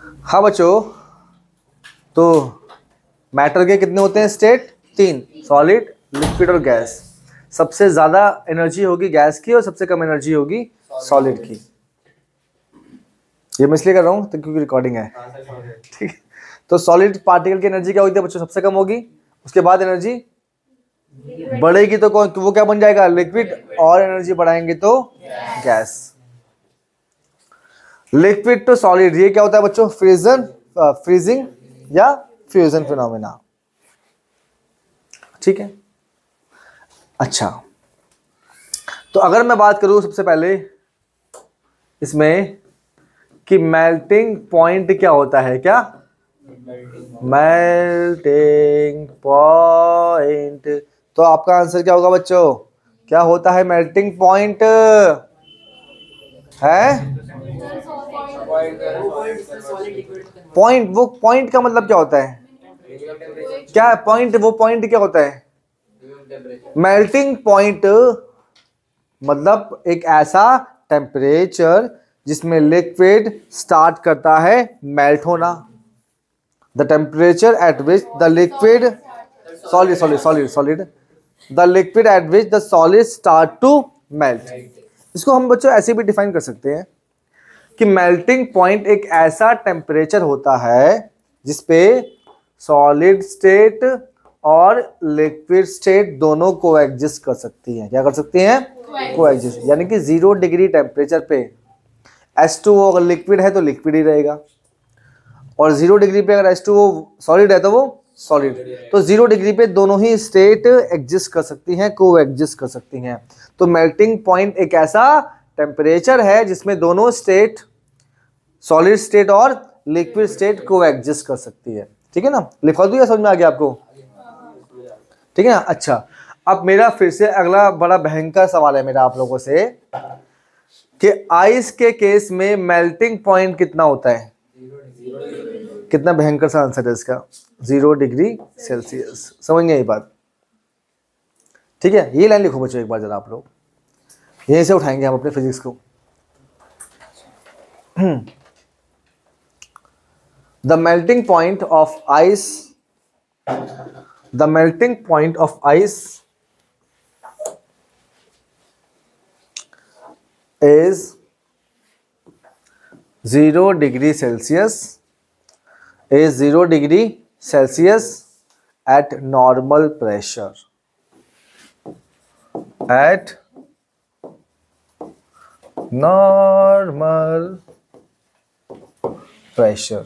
हाँ बच्चों, तो मैटर के कितने होते हैं स्टेट? 3, सॉलिड, लिक्विड और गैस। सबसे ज्यादा एनर्जी होगी गैस की और सबसे कम एनर्जी होगी सॉलिड की। ये मैं इसलिए कर रहा हूँ क्योंकि रिकॉर्डिंग है, ठीक है। तो सॉलिड पार्टिकल की एनर्जी क्या होती है बच्चों? सबसे कम होगी। उसके बाद एनर्जी बढ़ेगी तो कौन, तो वो क्या बन जाएगा? लिक्विड। और एनर्जी बढ़ाएंगे तो गैस। लिक्विड टू सॉलिड, ये क्या होता है बच्चों? फ्रीजिंग या फ्यूजन फिनोमेना, ठीक है। अच्छा, तो अगर मैं बात करूं सबसे पहले इसमें कि मेल्टिंग पॉइंट क्या होता है, क्या मेल्टिंग पॉइंट, तो आपका आंसर क्या होगा बच्चों? क्या होता है मेल्टिंग पॉइंट? है पॉइंट, वो पॉइंट का मतलब क्या होता है? क्या पॉइंट, वो पॉइंट क्या होता है? मेल्टिंग पॉइंट मतलब एक ऐसा टेम्परेचर जिसमें लिक्विड स्टार्ट करता है मेल्ट होना। The temperature at which the liquid solid the liquid at which the solid start to melt. इसको हम बच्चों ऐसे भी डिफाइन कर सकते हैं कि मेल्टिंग पॉइंट एक ऐसा टेम्परेचर होता है जिसपे सॉलिड स्टेट और लिक्विड स्टेट दोनों को एग्जिस्ट कर सकती हैं। क्या कर सकती हैं? को एग्जिस्ट, यानी कि 0 डिग्री टेम्परेचर पे H2O अगर लिक्विड है तो लिक्विड ही रहेगा, और 0 डिग्री पे अगर H2O सॉलिड है तो वो सॉलिड। तो 0 डिग्री पे दोनों ही स्टेट एग्जिस्ट कर सकती हैं, को एग्जिस्ट कर सकती हैं। तो मेल्टिंग पॉइंट एक ऐसा टेम्परेचर है जिसमें दोनों स्टेट, सॉलिड स्टेट और लिक्विड स्टेट को एग्जिस्ट कर सकती है, ठीक है ना। लिखवा दूं या समझ में आ गया आपको? ठीक है ना। अच्छा, अब मेरा फिर से अगला बड़ा भयंकर सवाल है मेरा आप लोगों से कि आइस के केस में मेल्टिंग पॉइंट कितना होता है? कितना भयंकर सा आंसर है इसका? 0 डिग्री सेल्सियस। समझ गए ये बात? ठीक है, ये लाइन लिखो बच्चों एक बार जरा आप लोग, यहीं से उठाएंगे हम अपने फिजिक्स को। The melting point of ice, the melting point of ice is 0 degree Celsius, is 0 degree Celsius at normal pressure, at normal pressure।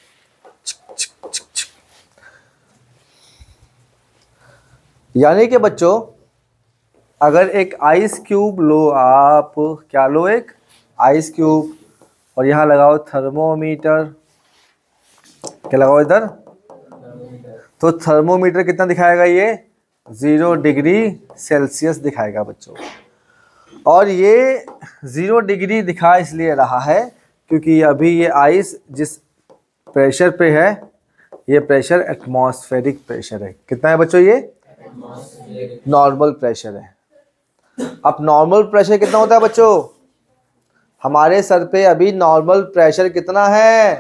यानी कि बच्चों अगर एक आइस क्यूब लो, आप क्या लो? एक आइस क्यूब, और यहां लगाओ थर्मोमीटर। क्या लगाओ इधर? तो थर्मोमीटर कितना दिखाएगा? ये 0 डिग्री सेल्सियस दिखाएगा बच्चों। और ये 0 डिग्री दिखा इसलिए रहा है क्योंकि अभी ये आइस जिस प्रेशर पे है, ये प्रेशर एटमॉस्फेरिक प्रेशर है। कितना है बच्चों? ये नॉर्मल प्रेशर है। अब नॉर्मल प्रेशर कितना होता है बच्चों? हमारे सर पे अभी नॉर्मल प्रेशर कितना है?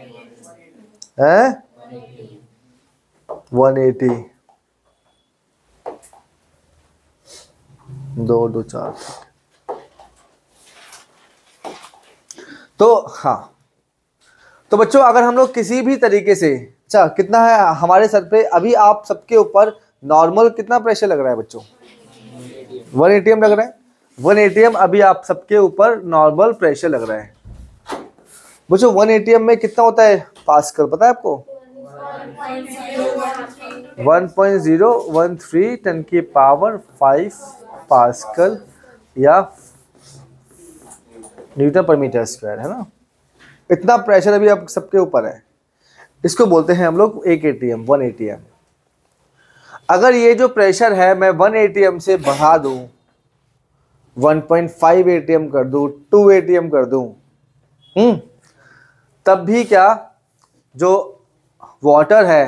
180। 2 2 4। तो हाँ, तो बच्चों अगर हम लोग किसी भी तरीके से, अच्छा कितना है हमारे सर पे अभी? आप सबके ऊपर नॉर्मल कितना प्रेशर लग रहा है बच्चों? 1 atm लग रहा है। 1 atm अभी आप सबके ऊपर नॉर्मल प्रेशर लग रहा है बच्चों। 1 atm में कितना होता है पास्कल, पता है आपको? 1.013 10 की पावर 5 पास्कल या न्यूटन पर मीटर स्क्वायर, है ना। इतना प्रेशर अभी आप सबके ऊपर है। इसको बोलते हैं हम लोग 1 atm, 1 atm। अगर ये जो प्रेशर है मैं 1 atm से बढ़ा दूं, 1.5 atm कर दूं, 2 atm कर दूं, तब भी क्या जो वाटर है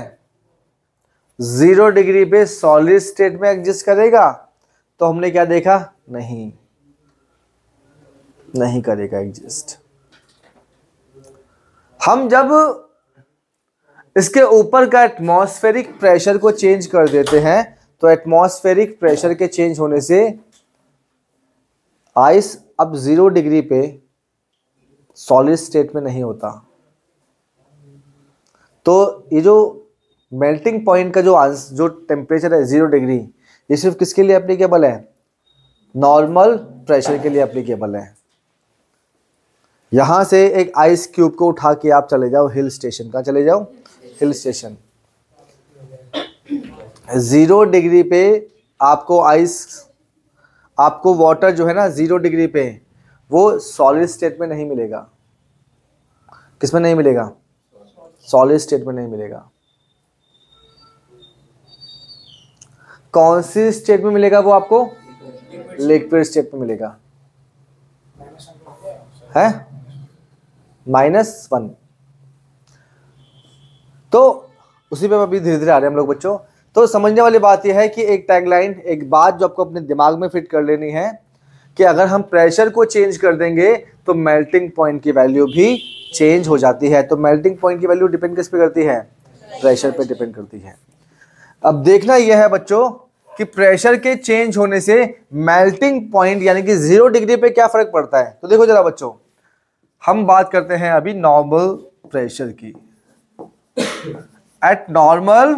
0 डिग्री पे सॉलिड स्टेट में एग्जिस्ट करेगा? तो हमने क्या देखा? नहीं करेगा एग्जिस्ट। हम जब इसके ऊपर का एटमॉस्फेरिक प्रेशर को चेंज कर देते हैं तो एटमॉस्फेरिक प्रेशर के चेंज होने से आइस अब 0 डिग्री पे सॉलिड स्टेट में नहीं होता। तो ये जो मेल्टिंग पॉइंट का जो टेम्परेचर है 0 डिग्री, ये सिर्फ किसके लिए एप्लीकेबल है? नॉर्मल प्रेशर के लिए एप्लीकेबल है। यहां से एक आइस क्यूब को उठा के आप चले जाओ हिल स्टेशन का, चले जाओ हिल स्टेशन, 0 डिग्री पे आपको वाटर जो है ना 0 डिग्री पे वो सॉलिड स्टेट में नहीं मिलेगा। किस में नहीं मिलेगा? सॉलिड स्टेट में नहीं मिलेगा। कौन सी स्टेट में मिलेगा वो आपको? लिक्विड स्टेट में मिलेगा। है -1। तो उसी पे अभी धीरे धीरे आ रहे हैं हम लोग बच्चों। तो समझने वाली बात यह है कि एक टैगलाइन, एक बात जो आपको अपने दिमाग में फिट कर लेनी है कि अगर हम प्रेशर को चेंज कर देंगे तो मेल्टिंग पॉइंट की वैल्यू भी चेंज हो जाती है। तो मेल्टिंग पॉइंट की वैल्यू डिपेंड किस पे करती है? प्रेशर पे डिपेंड करती है। अब देखना यह है बच्चों कि प्रेशर के चेंज होने से मेल्टिंग पॉइंट यानी कि 0 डिग्री पे क्या फर्क पड़ता है। तो देखो जरा बच्चों, हम बात करते हैं अभी नॉर्मल प्रेशर की। एट नॉर्मल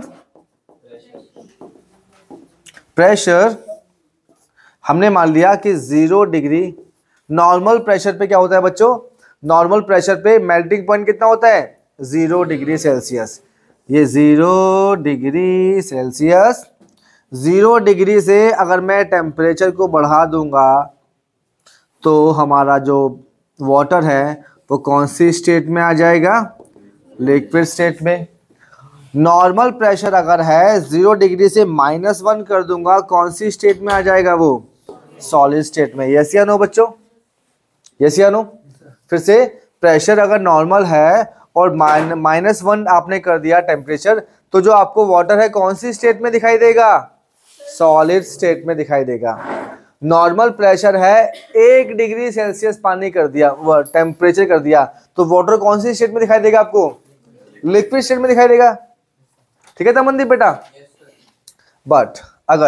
प्रेशर हमने मान लिया कि 0 डिग्री नॉर्मल प्रेशर पे क्या होता है बच्चों? नॉर्मल प्रेशर पे मेल्टिंग पॉइंट कितना होता है? 0 डिग्री सेल्सियस। ये 0 डिग्री सेल्सियस, 0 डिग्री से अगर मैं टेम्परेचर को बढ़ा दूंगा तो हमारा जो वाटर है वो कौन सी स्टेट में आ जाएगा? लिक्विड स्टेट में। नॉर्मल प्रेशर अगर है 0 डिग्री से -1 कर दूंगा, कौन सी स्टेट में आ जाएगा वो? सॉलिड स्टेट में। यस या नो बच्चों? यस या नो? फिर से, प्रेशर अगर नॉर्मल है और -1 आपने कर दिया टेम्परेचर, तो जो आपको वाटर है कौन सी स्टेट में दिखाई देगा? सॉलिड स्टेट में दिखाई देगा। नॉर्मल प्रेशर है 1 डिग्री सेल्सियस पानी कर दिया, टेम्परेचर कर दिया, तो वाटर कौन सी स्टेट में दिखाई देगा आपको? लिक्विड स्टेट में दिखाई देगा। ठीक है तमनदीप बेटा? बट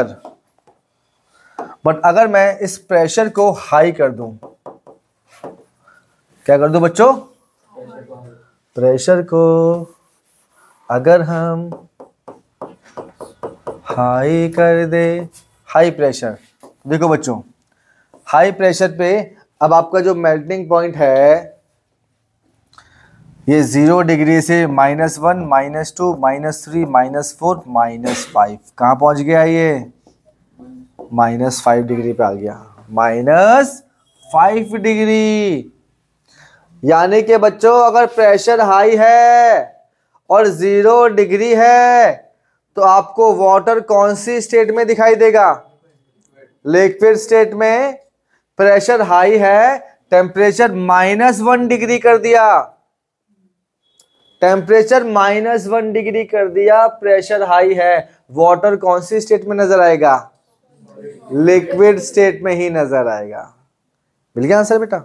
अगर मैं इस प्रेशर को हाई कर दूं, क्या कर दूं बच्चों? प्रेशर को अगर हम हाई कर दे, हाई प्रेशर, देखो बच्चों हाई प्रेशर पे अब आपका जो मेल्टिंग पॉइंट है ये 0 डिग्री से -1, -2, -3, -4, -5 कहाँ पहुंच गया? ये -5 डिग्री पे आ गया। -5 डिग्री। यानी कि बच्चों अगर प्रेशर हाई है और 0 डिग्री है तो आपको वाटर कौन सी स्टेट में दिखाई देगा? लिक्विड स्टेट में। प्रेशर हाई है, टेम्परेचर -1 डिग्री कर दिया, टेम्परेचर -1 डिग्री कर दिया, प्रेशर हाई है, वाटर कौन सी स्टेट में नजर आएगा? लिक्विड स्टेट में ही नजर आएगा। मिल गया आंसर बेटा?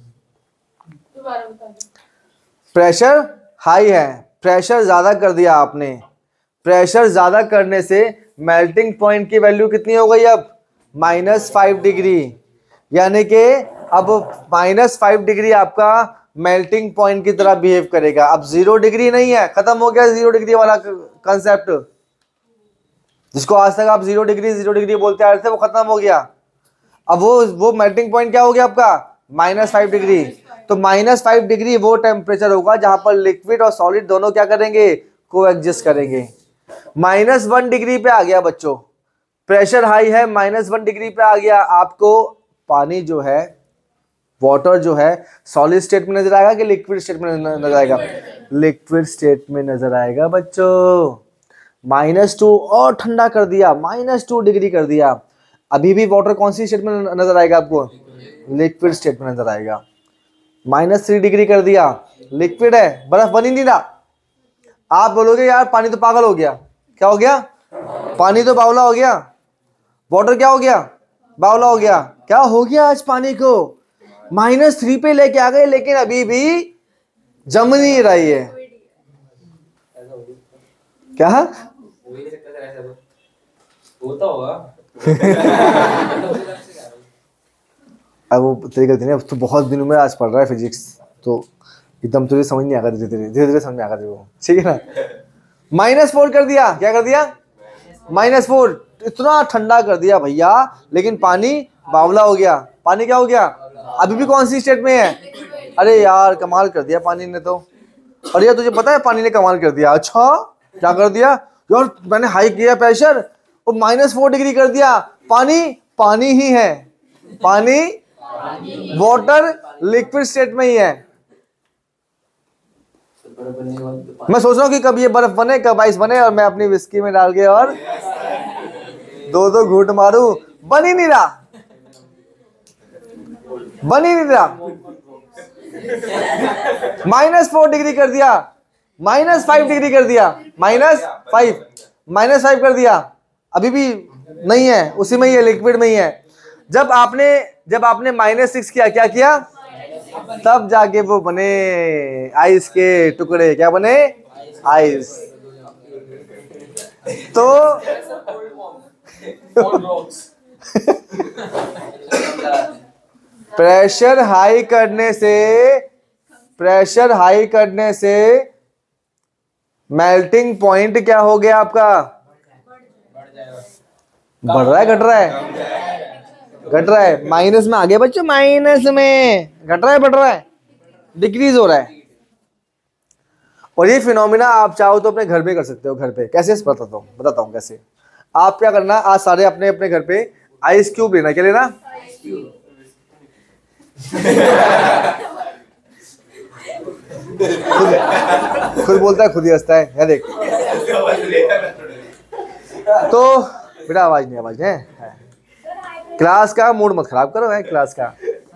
प्रेशर हाई है, प्रेशर ज्यादा कर दिया आपने, प्रेशर ज्यादा करने से मेल्टिंग पॉइंट की वैल्यू कितनी हो गई? अब -5 डिग्री। यानी कि अब -5 डिग्री आपका मेल्टिंग पॉइंट की तरह बिहेव करेगा। अब 0 डिग्री नहीं है, खत्म हो गया 0 डिग्री वाला कंसेप्ट, जिसको आज तक आप 0 डिग्री बोलते आ रहे थे वो खत्म हो गया। अब वो मेल्टिंग पॉइंट क्या हो गया आपका? -5 डिग्री। तो -5 डिग्री वो टेम्परेचर होगा जहां पर लिक्विड और सॉलिड दोनों क्या करेंगे? कोएग्जिस्ट करेंगे। -1 डिग्री पे आ गया बच्चों, प्रेशर हाई है, -1 डिग्री पे आ गया। आपको पानी जो है, वाटर जो है, सॉलिड स्टेट में नजर आएगा कि लिक्विड स्टेट में नजर आएगा? लिक्विड स्टेट में नजर आएगा बच्चों। -2 और ठंडा कर दिया, -2 डिग्री कर दिया, अभी भी वाटर कौन सी स्टेट में नजर आएगा आपको? लिक्विड स्टेट में नजर आएगा। -3 डिग्री कर दिया, लिक्विड है, बर्फ बन ही नहीं रहा। आप बोलोगे यार पानी तो पागल हो गया। क्या हो गया? पानी तो बावला हो गया। वाटर क्या हो गया? बावला हो गया। क्या हो गया आज पानी को? -3 पे लेके आ गए, लेकिन अभी भी जम नहीं रही है। क्या होता होगा। अब वो तेरी गलती नहीं, अब तो बहुत दिनों में आज पढ़ रहा है फिजिक्स, तो एकदम तुझे समझ नहीं आएगा, धीरे धीरे समझ में आएगा तेरे को, ठीक है ना। -4 कर दिया, क्या कर दिया, -4, इतना ठंडा कर दिया भैया, लेकिन पानी बावला हो गया। पानी क्या हो गया, अभी भी कौन सी स्टेट में है। अरे यार कमाल कर दिया पानी ने तो। और यार तुझे पता है पानी ने कमाल कर दिया। अच्छा क्या कर दिया यार, मैंने हाई किया प्रेशर और -4 डिग्री कर दिया। पानी पानी ही है, पानी वाटर लिक्विड स्टेट में ही है। मैं सोच रहा हूँ कि कब ये बर्फ बने, कब आइस बने, और मैं अपनी विस्की में डाल के और 2-2 घूंट मारू। बन ही नहीं रहा, बन ही नहीं रहा। -4 डिग्री कर दिया, -5 डिग्री कर दिया, -5 कर दिया, अभी भी नहीं है, उसी में ही है, लिक्विड में ही है। जब आपने -6 किया, क्या किया, तब जाके वो बने आइस के टुकड़े। क्या बने, आइस। तो प्रेशर हाई करने से मेल्टिंग पॉइंट क्या हो गया आपका, बढ़ रहा है, घट रहा है, घट रहा है, माइनस में आ गया बच्चों, माइनस में घट रहा है, बढ़ रहा है, डिक्रीज हो रहा है। और ये फिनोमिना आप चाहो तो अपने घर में कर सकते हो। घर पे कैसे, बताता हूँ कैसे। आप क्या करना, आज सारे अपने अपने घर पे आइस क्यूब लेना। क्या लेना, खुद बोलता है खुद ही हंसता है, देख। तो बेटा आवाज नहीं है। क्लास का मूड मत खराब करो, है क्लास का।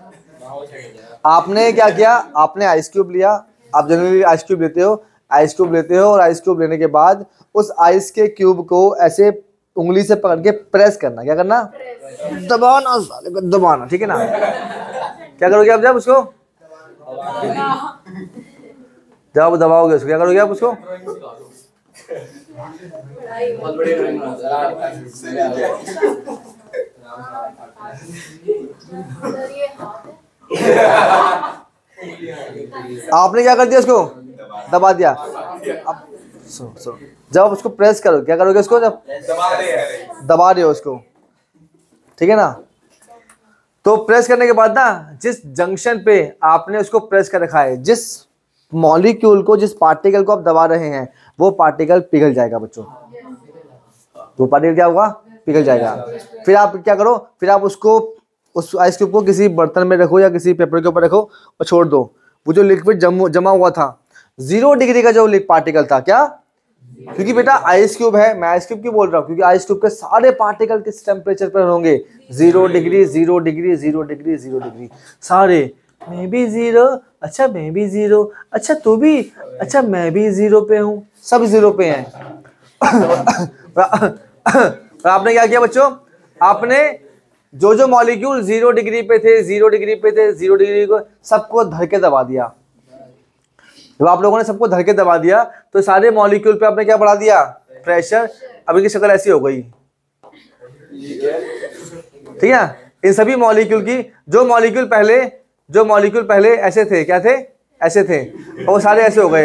आपने क्या किया, आपने आइस क्यूब लिया। आप जनरली आइस क्यूब लेते हो, और आइस क्यूब लेने के बाद उस आइस के क्यूब को ऐसे उंगली से पकड़ के प्रेस करना। क्या करना, दबाना, ठीक है ना। क्या करोगे आप जब उसको, जब आप दबाओगे उसको, क्या करोगे आप उसको, आपने क्या कर दिया, उसको दबा दिया। अब जब आप उसको प्रेस करो, क्या करोगे उसको, जब दबा रहे हो उसको, ठीक है ना। तो प्रेस करने के बाद ना, जिस जंक्शन पे आपने उसको प्रेस कर रखा है, जिस मॉलिक्यूल को, जिस पार्टिकल को आप दबा रहे हैं, वो पार्टिकल पिघल जाएगा बच्चों। वो पार्टिकल क्या होगा, पिघल जाएगा। फिर आप क्या करो, फिर आप उसको, उस आइस क्यूब को किसी बर्तन में रखो या किसी पेपर के ऊपर रखो और छोड़ दो। वो जो लिक्विड जमा हुआ था, 0 डिग्री का जो पार्टिकल था, क्या, क्योंकि बेटा आइस क्यूब है, मैं आइस क्यूब क्यों बोल रहा हूँ, क्योंकि आइस क्यूब के सारे पार्टिकल किस टेम्परेचर पर होंगे, 0 डिग्री, 0 डिग्री, 0 डिग्री, 0 डिग्री, सारे। मैं भी 0, अच्छा मैं भी 0, अच्छा तू भी, अच्छा मैं भी 0 पे हूँ, सब 0 पे हैं। और आपने क्या किया बच्चों, आपने जो मॉलिक्यूल 0 डिग्री पे थे, 0 डिग्री पे थे, 0 डिग्री को सबको धर के दबा दिया। जब आप लोगों ने सबको धर के दबा दिया, तो सारे मॉलिक्यूल पे आपने क्या बढ़ा दिया, प्रेशर। अब इनकी शक्ल ऐसी हो गई, ठीक है। इन सभी मॉलिक्यूल की, जो मॉलिक्यूल पहले ऐसे थे, क्या थे, ऐसे थे, और वो सारे ऐसे हो गए।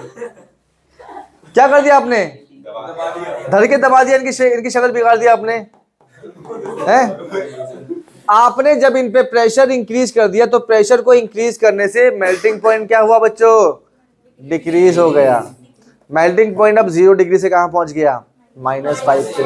क्या कर दिया आपने, धर के दबा दिया, इनकी शक्ल बिगाड़ दिया आपने, हैं। आपने जब इन पे प्रेशर इंक्रीज कर दिया, तो प्रेशर को इंक्रीज करने से मेल्टिंग पॉइंट क्या हुआ बच्चों, डिक्रीज हो गया। मेल्टिंग पॉइंट अब 0 डिग्री से कहां पहुंच गया, -5 पे।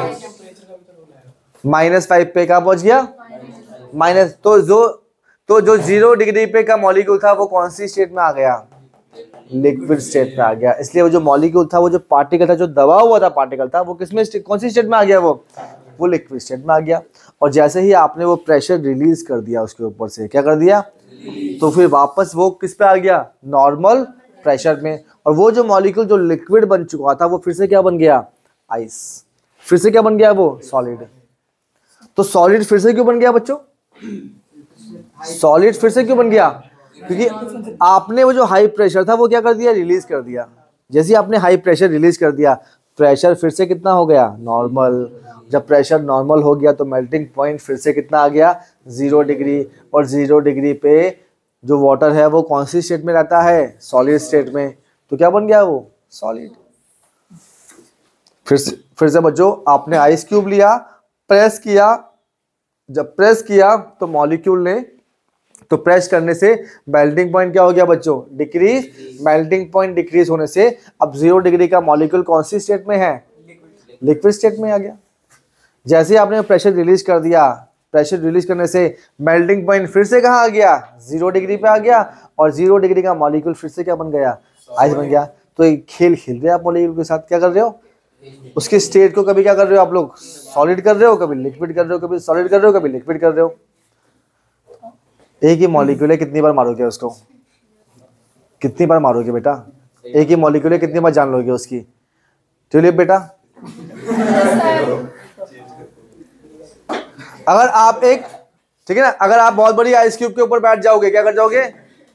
-5 पे कहां पहुंच गया, माइनस। तो जो 0 डिग्री पे का मॉलिक्यूल था, वो कौन सी स्टेट में आ गया, लिक्विड स्टेट में आ गया। इसलिए वो जो मॉलिक्यूल था, वो जो पार्टिकल था, जो दबा हुआ था पार्टिकल था, वो किसमें, कौन सी स्टेट में आ गया, वो लिक्विड स्टेट में आ गया। और जैसे ही आपने वो प्रेशर रिलीज कर दिया उसके ऊपर से, क्या कर दिया, तो फिर वापस वो किस पे आ गया, नॉर्मल प्रेशर में। और वो जो मॉलिक्यूल जो लिक्विड बन चुका था, वो फिर से क्या बन गया, आइस। फिर से क्या बन गया, वो सॉलिड। तो सॉलिड फिर से क्यों बन गया बच्चों, सॉलिड फिर से क्यों बन गया, क्योंकि आपने वो जो हाई प्रेशर था वो क्या कर दिया, रिलीज कर दिया। जैसे ही आपने हाई प्रेशर रिलीज कर दिया, प्रेशर फिर से कितना हो गया, नॉर्मल। जब प्रेशर नॉर्मल हो गया तो मेल्टिंग पॉइंट फिर से कितना आ गया, 0 डिग्री। और 0 डिग्री पे जो वाटर है वो कौन सी स्टेट में रहता है, सॉलिड स्टेट में। तो क्या बन गया वो, सॉलिड। फिर से बच्चों, आपने आइस क्यूब लिया, प्रेस किया। जब प्रेस किया तो मॉलिक्यूल ने, तो प्रेस करने से मेल्टिंग पॉइंट क्या हो गया बच्चों, डिक्रीज। मेल्टिंग पॉइंट डिक्रीज होने से अब 0 डिग्री का मॉलिक्यूल कौन सी स्टेट में है, लिक्विड स्टेट में आ गया। जैसे आपने प्रेशर रिलीज कर दिया, प्रेशर रिलीज करने से मेल्टिंग पॉइंट फिर से कहाँ आ गया, 0 डिग्री पे आ गया। और 0 डिग्री का मॉलिक्यूल फिर से क्या बन गया, आइस बन गया। तो एक खेल खेल रहे हैं आप मॉलिक्यूल के साथ, क्या कर रहे हो, उसके स्टेट को कभी क्या कर रहे हो आप लोग, सॉलिड कर रहे हो, कभी लिक्विड कर रहे हो, कभी सॉलिड कर रहे हो, कभी लिक्विड कर रहे हो। एक ही मॉलिक्यूल है, कितनी बार मारोगे उसको, कितनी बार मारोगे बेटा, एक ही मॉलिक्यूल है, कितनी बार जान लोगे उसकी। ट्यूलिप बेटा, अगर आप एक, ठीक है ना, अगर आप बहुत बड़ी आइस क्यूब के ऊपर बैठ जाओगे, क्या कर जाओगे,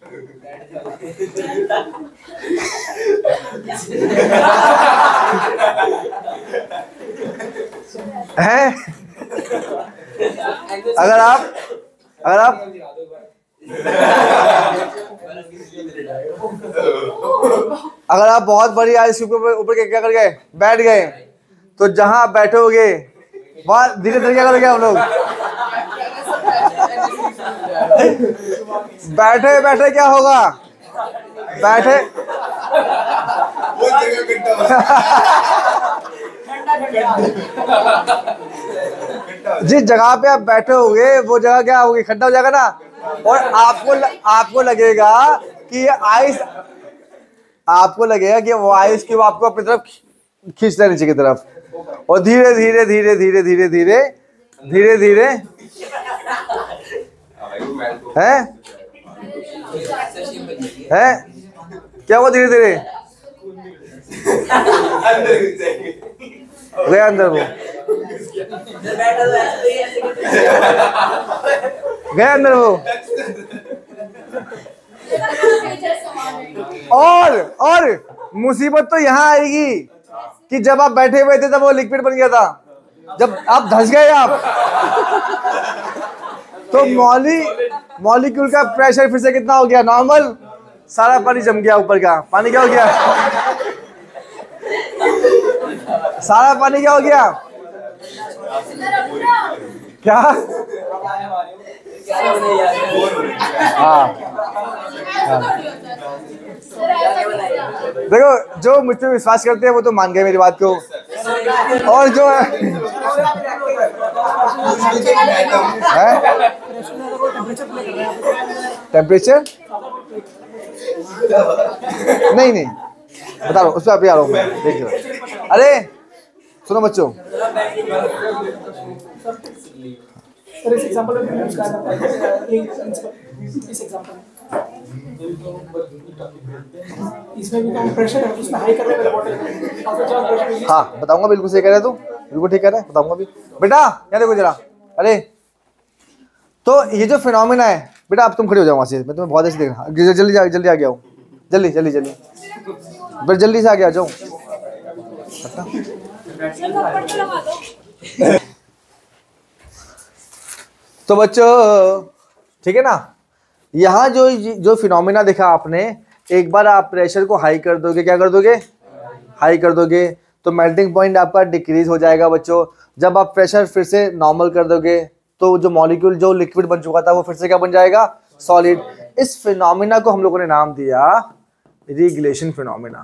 हैं? अगर आप बहुत बड़ी आइस क्यूब के ऊपर क्या कर गए, बैठ गए, तो जहां आप बैठोगे वहां धीरे धीरे क्या करोगे आप लोग, बैठे बैठे क्या होगा, बैठे जिस जगह पे आप बैठे होगे वो जगह क्या होगी, खड्डा हो जाएगा ना। और आपको लगेगा कि आइस, आपको लगेगा कि वो आइस क्यूब आपको अपनी तरफ खींच रहा नीचे की तरफ। और धीरे धीरे धीरे धीरे धीरे धीरे धीरे धीरे है क्या हुआ, धीरे धीरे गया अंदर, वो गया अंदर वो। और मुसीबत तो यहाँ आएगी कि जब आप बैठे हुए थे तब वो लिक्विड बन गया था, जब आप धंस गए आप, तो मॉलिक्यूल का प्रेशर फिर से कितना हो गया, नॉर्मल। सारा पानी जम गया ऊपर का, पानी क्या हो गया, सारा पानी क्या हो गया, क्या, हाँ देखो, जो मुझ पे विश्वास करते हैं वो तो मान गए मेरी बात को, और जो है टेम्परेचर नहीं बता रहा हूँ, उस पर अभी आ रहा हूँ मैं, देख लो। अरे सुनो बच्चों, इस एग्जांपल में इसमें भी कम प्रेशर है, उसमें हाई करने वाला बॉटल। हाँ बताऊंगा, बिल्कुल सही कह रहा है तू, बिल्कुल ठीक कह रहा है, बताऊंगा भी बेटा। यहाँ देखो जरा, अरे तो ये जो फिनोमेना है बेटा, अब तुम खड़े हो जाओ वहां से, मैं तुम्हें बहुत अच्छी देख रहा हूँ, जल्दी आ गया हूँ, जल्दी जल्दी से आ गया जाओ। तो बच्चों ठीक है ना, यहाँ जो फिनोमेना देखा आपने, एक बार आप प्रेशर को हाई कर दोगे, क्या कर दोगे, हाई कर दोगे, तो मेल्टिंग पॉइंट आपका डिक्रीज हो जाएगा बच्चों। जब आप प्रेशर फिर से नॉर्मल कर दोगे तो जो मॉलिक्यूल जो लिक्विड बन चुका था वो फिर से क्या बन जाएगा, सॉलिड। इस फिनोमेना को हम लोगों ने नाम दिया रीग्लेशन फिनोमेना।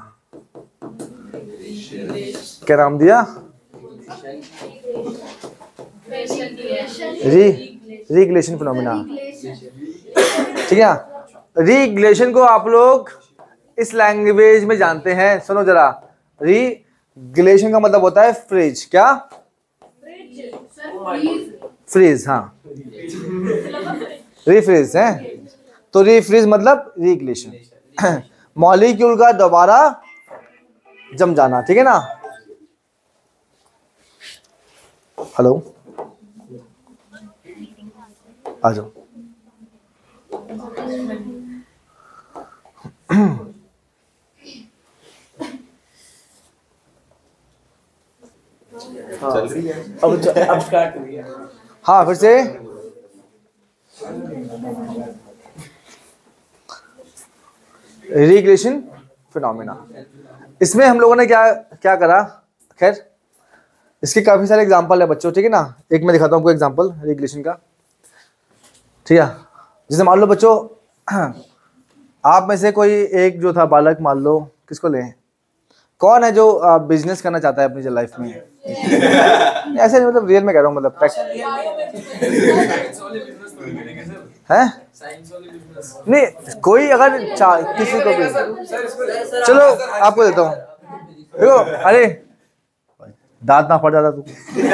क्या नाम दिया, रीग्लेशन फिनोमेना, ठीक है। रीग्लेशन को आप लोग इस लैंग्वेज में जानते हैं, सुनो जरा, रीग्लेशन का मतलब होता है फ्रीज, क्या, फ्रीज, हाँ रीफ्रीज है, तो रीफ्रीज मतलब रीग्लेशन, मॉलिक्यूल का दोबारा जम जाना, ठीक है ना। हेलो आ जाओ, अब स्टार्ट हो गया। हाँ फिर से रेगुलेशन फिनोमेना। इसमें हम लोगों ने क्या क्या करा, खैर इसके काफी सारे एग्जांपल है बच्चों, ठीक है ना। एक मैं दिखाता हूँ आपको एग्जांपल रेगुलेशन का, ठीक है। जैसे मान लो बच्चों, आप में से कोई एक जो था बालक, मान लो किसको लें, कौन है जो बिजनेस करना चाहता है अपनी लाइफ में? ऐसे नहीं, मतलब रियल में कह रहा हूँ, मतलब है नहीं, कोई अगर किसी को भी, चलो आपको देता हूँ, देखो, अरे दांत ना फट जाता तू।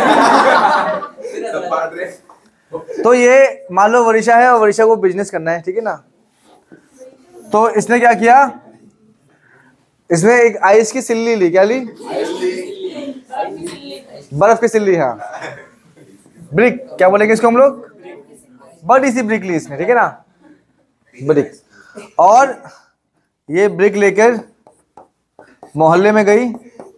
तो ये मान लो वरिशा है और वरिशा को बिजनेस करना है, ठीक है ना। तो इसने क्या किया, इसने एक आइस की सिल्ली ली, क्या ली? बर्फ की सिल्ली, हाँ ब्रिक, क्या बोलेंगे इसको हम लोग? बड़ी सी ब्रिक ली इसने, ठीक है ना, ब्रिक। और ये ब्रिक लेकर मोहल्ले में गई,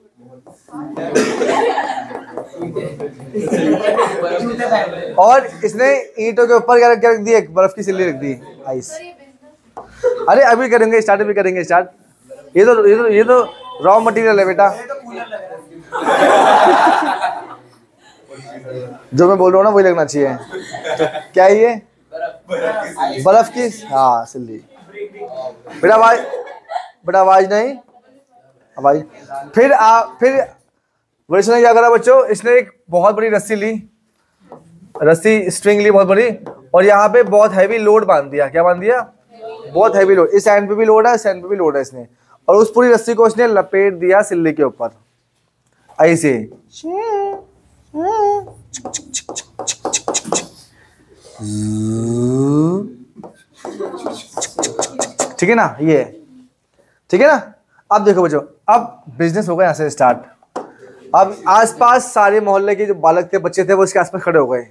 और इसने ईंटों के ऊपर क्या रख दी? एक बर्फ की सिल्ली रख दी, आइस। अरे अभी करेंगे स्टार्ट, अभी करेंगे स्टार्ट। ये तो रॉ मटेरियल है बेटा, जो मैं बोल रहा हूँ ना वही लगना चाहिए। तो क्या है ये? बर्फ की, हाँ सिल्ली। बेटा आवाज नहीं, आवाज। फिर वरिष्ठ ने क्या करा बच्चों, इसने एक बहुत बड़ी रस्सी ली, रस्सी स्ट्रिंग ली बहुत बड़ी, और यहाँ पे बहुत हैवी लोड बांध दिया। क्या बांध दिया? बहुत हैवी लोड। इस एंड पे भी लोड है, इस एंड पे भी लोड है इसने, और उस पूरी रस्सी को इसने लपेट दिया सिल्ली के ऊपर, ऐसे, ठीक है ना, ये ठीक है ना। अब देखो बच्चों, अब बिजनेस होगा यहाँ से स्टार्ट। अब आसपास सारे मोहल्ले के जो बालक थे, बच्चे थे, वो इसके आसपास खड़े हो गए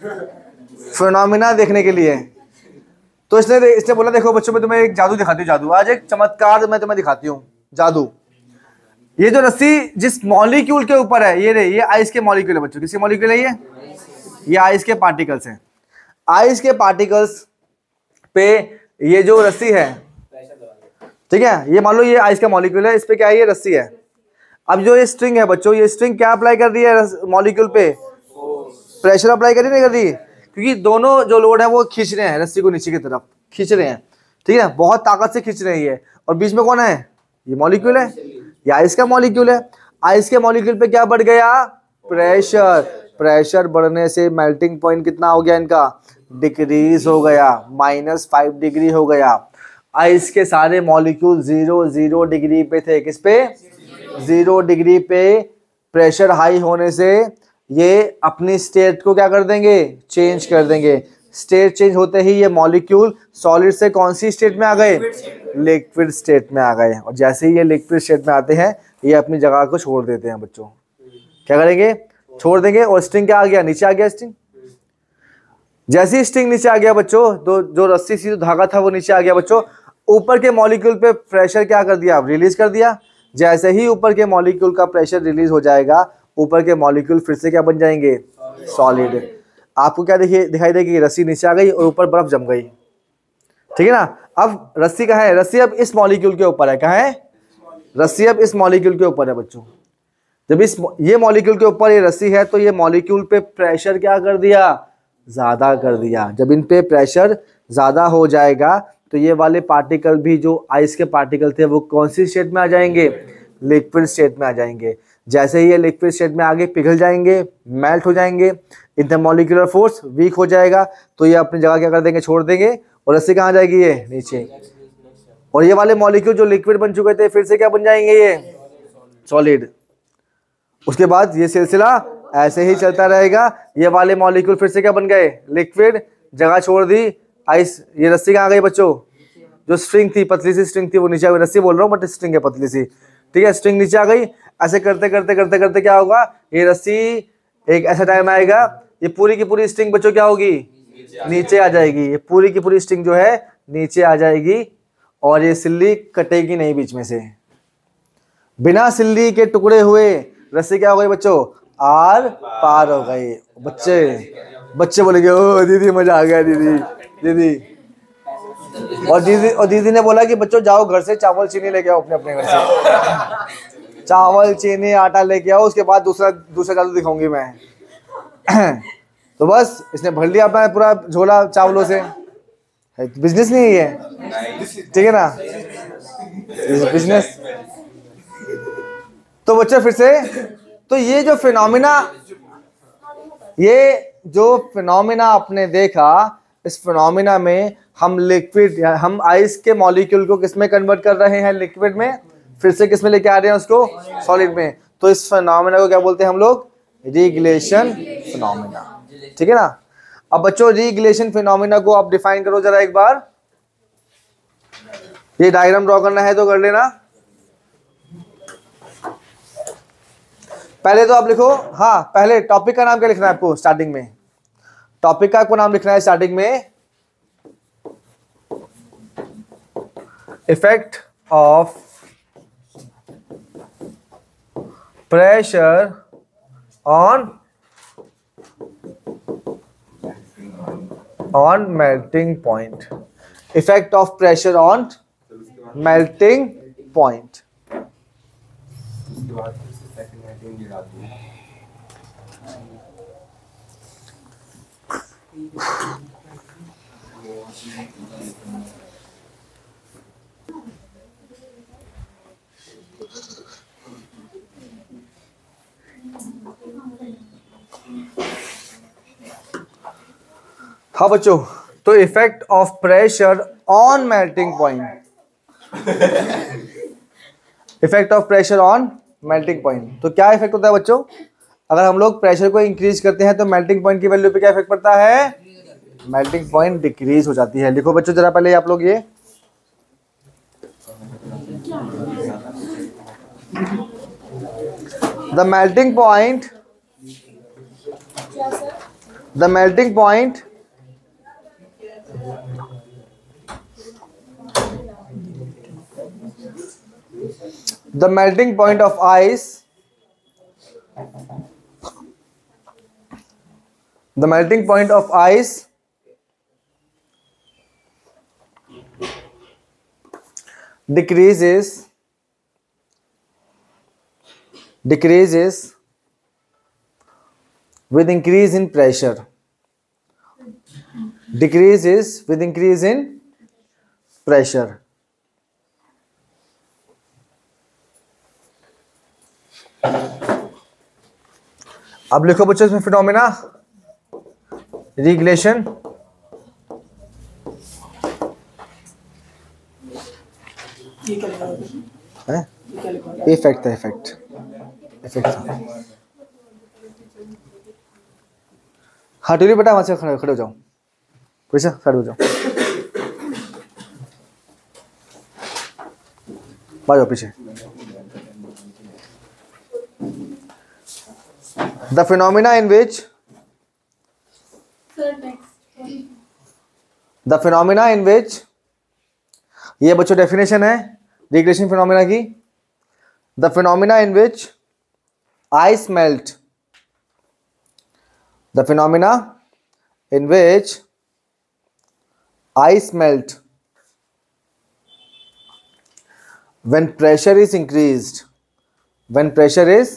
फिनोमिना देखने के लिए। तो इसने बोला, देखो बच्चों, मैं तुम्हें एक जादू दिखाती हूँ, जादू, आज एक चमत्कार मैं तुम्हें दिखाती हूँ, जादू। ये जो रस्सी जिस मॉलिक्यूल के ऊपर है, ये आइस के मॉलिक्यूल है बच्चों। किसके मॉलिक्यूल है ये आइस के पार्टिकल्स हैं। आइस के पार्टिकल्स पे ये जो रस्सी है, ठीक है, ये मान लो ये आइस का मॉलिक्यूल है, इस पे क्या है? ये रस्सी है। अब जो ये स्ट्रिंग है बच्चों, ये स्ट्रिंग क्या अप्लाई कर रही है मॉलिक्यूल पे? प्रेशर अप्लाई कर रही नहीं कर रही? क्योंकि दोनों जो लोड है वो खींच रहे हैं रस्सी को, नीचे की तरफ खींच रहे हैं, ठीक है, बहुत ताकत से खींच रही है। और बीच में कौन है? ये मॉलिक्यूल है, ये आइस का मॉलिक्यूल है। आइस के मॉलिक्यूल पे क्या बढ़ गया? प्रेशर। प्रेशर बढ़ने से मेल्टिंग पॉइंट कितना हो गया इनका? डिक्रीज हो गया, -5 डिग्री हो गया। आइस के सारे मॉलिक्यूल 0 डिग्री पे थे। किस पे? 0 डिग्री पे। प्रेशर हाई होने से ये अपनी स्टेट को क्या कर देंगे? चेंज कर देंगे। स्टेट चेंज होते ही ये मॉलिक्यूल सॉलिड से कौन सी स्टेट में आ गए? लिक्विड स्टेट में आ गए। और जैसे ही ये लिक्विड स्टेट में आते हैं, ये अपनी जगह को छोड़ देते हैं बच्चों। क्या करेंगे? छोड़ देंगे। और स्ट्रिंग क्या आ गया? नीचे आ गया स्ट्रिंग। जैसे ही स्ट्रिंग नीचे आ गया बच्चों, तो जो रस्सी सी, जो धागा था, वो नीचे आ गया बच्चों। ऊपर के मॉलिक्यूल पे प्रेशर क्या कर दिया? रिलीज कर दिया। जैसे ही ऊपर के मॉलिक्यूल का प्रेशर रिलीज हो जाएगा, ऊपर के मॉलिक्यूल फिर से क्या बन जाएंगे? सॉलिड। आपको क्या दिखाई देगी? रस्सी नीचे आ गई और ऊपर बर्फ जम गई, ठीक है ना। अब रस्सी कहाँ है? रस्सी अब इस मॉलिक्यूल के ऊपर है। कहाँ है? रस्सी अब इस मॉलिक्यूल के ऊपर है बच्चों। जब ये मॉलिक्यूल के ऊपर ये रस्सी है, तो ये मॉलिक्यूल पे प्रेशर क्या कर दिया? ज्यादा कर दिया। जब इन पे प्रेशर ज्यादा हो जाएगा, तो ये वाले पार्टिकल भी, जो आइस के पार्टिकल थे, वो कौन सी स्टेट में आ जाएंगे? लिक्विड स्टेट में आ जाएंगे। जैसे ही ये लिक्विड स्टेट में आगे पिघल जाएंगे, मेल्ट हो जाएंगे, इंटरमॉलिक्यूलर फोर्स वीक हो जाएगा, तो ये अपनी जगह क्या कर देंगे? छोड़ देंगे। और रस्सी कहाँ जाएगी? ये नीचे। और ये वाले मॉलिक्यूल जो लिक्विड बन चुके थे, फिर से क्या बन जाएंगे? ये सॉलिड। उसके बाद ये सिलसिला ऐसे ही चलता रहेगा। ये वाले मॉलिक्यूल फिर से क्या बन गए? लिक्विड। जगह छोड़ दी आइस। ये रस्सी कहाँ गई बच्चों? जो स्ट्रिंग थी, पतली सी स्ट्रिंग थी, वो नीचे आ गई। रस्सी बोल रहा हूँ बट स्ट्रिंग है पतली सी, ठीक है, स्ट्रिंग नीचे आ गई। ऐसे करते करते करते करते क्या होगा? ये रस्सी एक ऐसा टाइम आएगा, ये पूरी की पूरी स्ट्रिंग बच्चों क्या होगी? नीचे आ जाएगी। ये पूरी की पूरी स्ट्रिंग जो है नीचे आ जाएगी। और ये सिल्ली कटेगी नहीं बीच में से। बिना सिल्ली के टुकड़े हुए रस्सी क्या हो गई बच्चों? आर पार हो गई। बच्चे बोलेंगे ओ दीदी मजा आ गया दीदी दीदी। और दीदी ने बोला कि बच्चों जाओ घर से चावल चीनी लेके आओ अपने अपने घर से। चावल चीनी आटा लेके आओ, उसके बाद दूसरा जादू दिखाऊंगी मैं। तो बस इसने भर लिया अपना पूरा झोला चावलों से। बिजनेस नहीं है, ठीक है ना, बिजनेस। तो बच्चों फिर से, तो ये जो फिनोमिना आपने देखा, इस फिनोमिना में हम आइस के मॉलिक्यूल को किस में कन्वर्ट कर रहे हैं? लिक्विड में। फिर से किस में लेके आ रहे हैं उसको? सॉलिड में। तो इस फिनोमिना को क्या बोलते हैं हम लोग? रीग्लेशन फिनोमिना, ठीक है ना। अब बच्चों रीग्लेशन फिनोमिना को आप डिफाइन करो जरा एक बार। ये डायग्राम ड्रॉ करना है तो कर लेना। पहले तो आप लिखो, हाँ पहले टॉपिक का नाम क्या लिखना है आपको स्टार्टिंग में? टॉपिक का आपको नाम लिखना है स्टार्टिंग में, effect of pressure on melting point. Effect of pressure on melting point. हाँ बच्चों, तो effect of pressure on melting point. Effect of pressure on melting point, तो क्या इफेक्ट होता है बच्चों? अगर हम लोग प्रेशर को इंक्रीज करते हैं तो मेल्टिंग पॉइंट की वैल्यू पे क्या इफेक्ट पड़ता है? मेल्टिंग पॉइंट डिक्रीज हो जाती है। लिखो बच्चों जरा पहले आप लोग ये, the melting point the melting point of ice, the melting point of ice decreases with increase in pressure. Decreases with increase in pressure. अब लिखो बच्चों इसमें फिनोमेना, रीग्लेशन, है इफेक्ट है, इफेक्ट हाँ टूरी बेटा वहां से खड़े हो जाओ, पैसा खड़े हो जाओ, बाजो पीछे। The phenomena in which ये बच्चों डेफिनेशन है रिग्रेशन फिनोमेना की। The phenomena in which ice melt, the phenomena in which ice melt when pressure is increased, when pressure is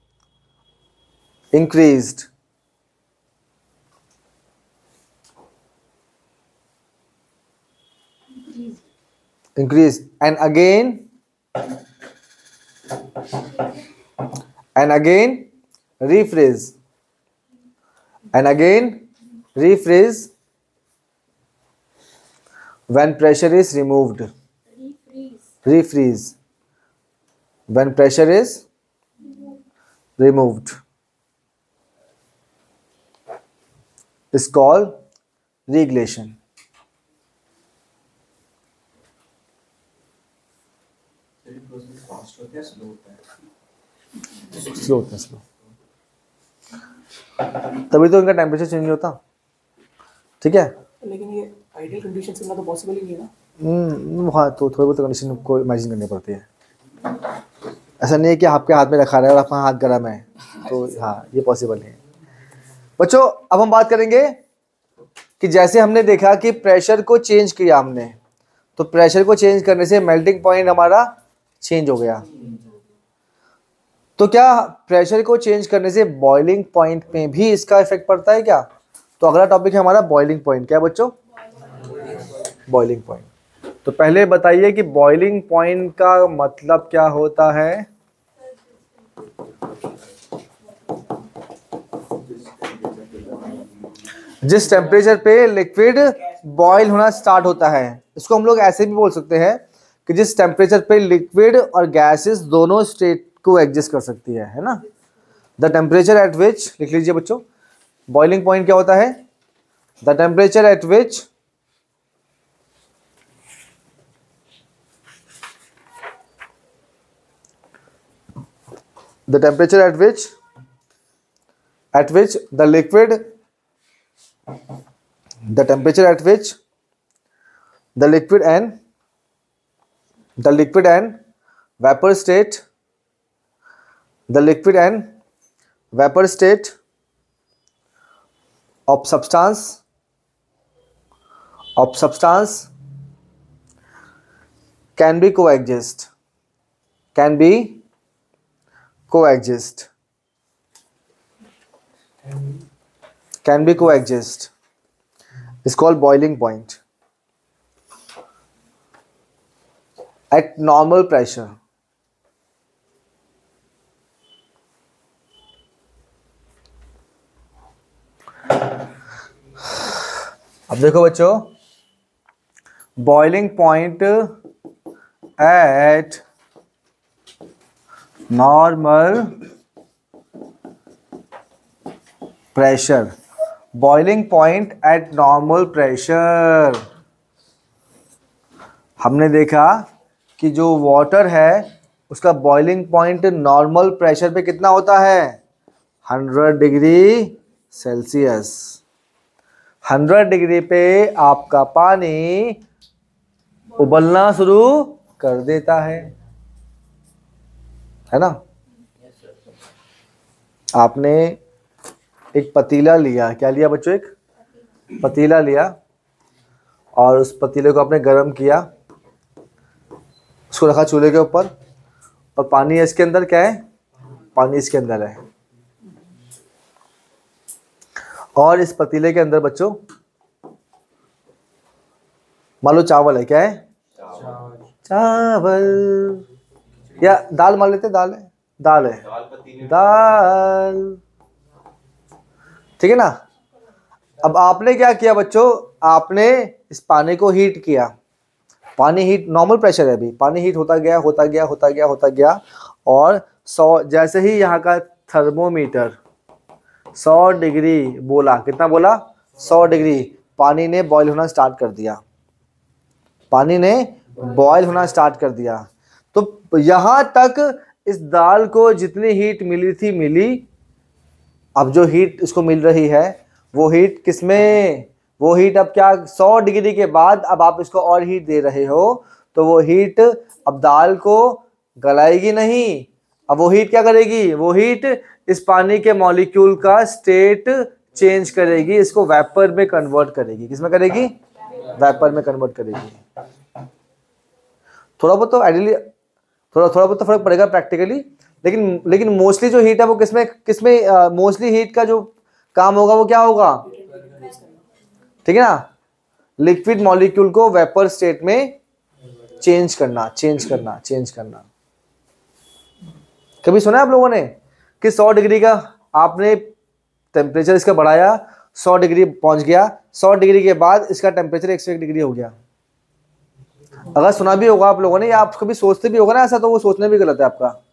increased, and again refreeze, and again refreeze when pressure is removed, refreeze when pressure is removed is called reglation. Slow होता है, slow, तभी तो इनका temperature change होता, ठीक है। लेकिन ये आइडियल कंडीशंस में तो पॉसिबल ही नहीं है ना। हाँ, तो थोड़ी बहुत कंडीशन को इमेजिन करनी पड़ती है। ऐसा नहीं है कि आपके हाथ में रखा रहा है और आपका हाथ गर्म है, तो हाँ ये पॉसिबल नहीं है। बच्चों अब हम बात करेंगे कि जैसे हमने देखा कि प्रेशर को चेंज किया हमने, तो प्रेशर को चेंज करने से मेल्टिंग पॉइंट हमारा चेंज हो गया। तो क्या प्रेशर को चेंज करने से बॉइलिंग पॉइंट में भी इसका इफेक्ट पड़ता है क्या? तो अगला टॉपिक है हमारा बॉइलिंग पॉइंट। क्या बच्चों? Boiling point. तो पहले बताइए कि बॉइलिंग पॉइंट का मतलब क्या होता है? जिस टेम्परेचर पे लिक्विड बॉयल होना स्टार्ट होता है। इसको हम लोग ऐसे भी बोल सकते हैं कि जिस टेम्परेचर पे लिक्विड और गैसेस दोनों स्टेट को एग्जिस्ट कर सकती है ना। द टेम्परेचर एट विच, लिख लीजिए बच्चों, बॉइलिंग पॉइंट क्या होता है? The temperature at which the temperature at which the liquid the temperature at which the liquid and vapor state of substance can be coexist is called boiling point at normal pressure. अब देखो बच्चों, boiling point at normal pressure, boiling point at normal pressure. हमने देखा कि जो water है उसका boiling point normal pressure पे कितना होता है? 100 डिग्री सेल्सियस। 100 डिग्री पे आपका पानी उबलना शुरू कर देता है ना। आपने एक पतीला लिया, क्या लिया बच्चों? एक पतीला लिया और उस पतीले को आपने गर्म किया, उसको रखा चूल्हे के ऊपर, और पानी इसके अंदर क्या है? पानी इसके अंदर है। और इस पतीले के अंदर बच्चों मान लो चावल है। क्या है? चावल या दाल मान लेते, दाल है, दाल है, दाल, ठीक है ना। अब आपने क्या किया बच्चों? आपने इस पानी को हीट किया। पानी हीट, नॉर्मल प्रेशर है अभी, पानी हीट होता गया होता गया होता गया होता गया, और 100 जैसे ही यहाँ का थर्मोमीटर 100 डिग्री बोला, कितना बोला? 100 डिग्री, पानी ने बॉयल होना स्टार्ट कर दिया। पानी ने बॉयल होना स्टार्ट कर दिया। तो यहां तक इस दाल को जितनी हीट मिली थी मिली। अब जो हीट इसको मिल रही है वो हीट किसमें? वो हीट अब क्या 100 डिग्री के बाद अब आप इसको और हीट दे रहे हो, तो वो हीट अब दाल को गलाएगी नहीं। अब वो हीट क्या करेगी? वो हीट इस पानी के मॉलिक्यूल का स्टेट चेंज करेगी, इसको वेपर में कन्वर्ट करेगी। किसमें करेगी? वेपर में कन्वर्ट करेगी। थोड़ा बहुत तो आइडियली थोड़ा बहुत तो फर्क पड़ेगा प्रैक्टिकली, लेकिन मोस्टली जो हीट है वो किसमें मोस्टली हीट का जो काम होगा वो क्या होगा? ठीक है ना, लिक्विड मॉलिक्यूल को वेपर स्टेट में चेंज करना। कभी सुना है आप लोगों ने कि 100 डिग्री का आपने टेम्परेचर इसका बढ़ाया, 100 डिग्री पहुंच गया, 100 डिग्री के बाद इसका टेम्परेचर 101 डिग्री हो गया? अगर सुना भी होगा आप लोगों ने या आप कभी सोचते भी होगा ना ऐसा, तो वो सोचना भी गलत है आपका।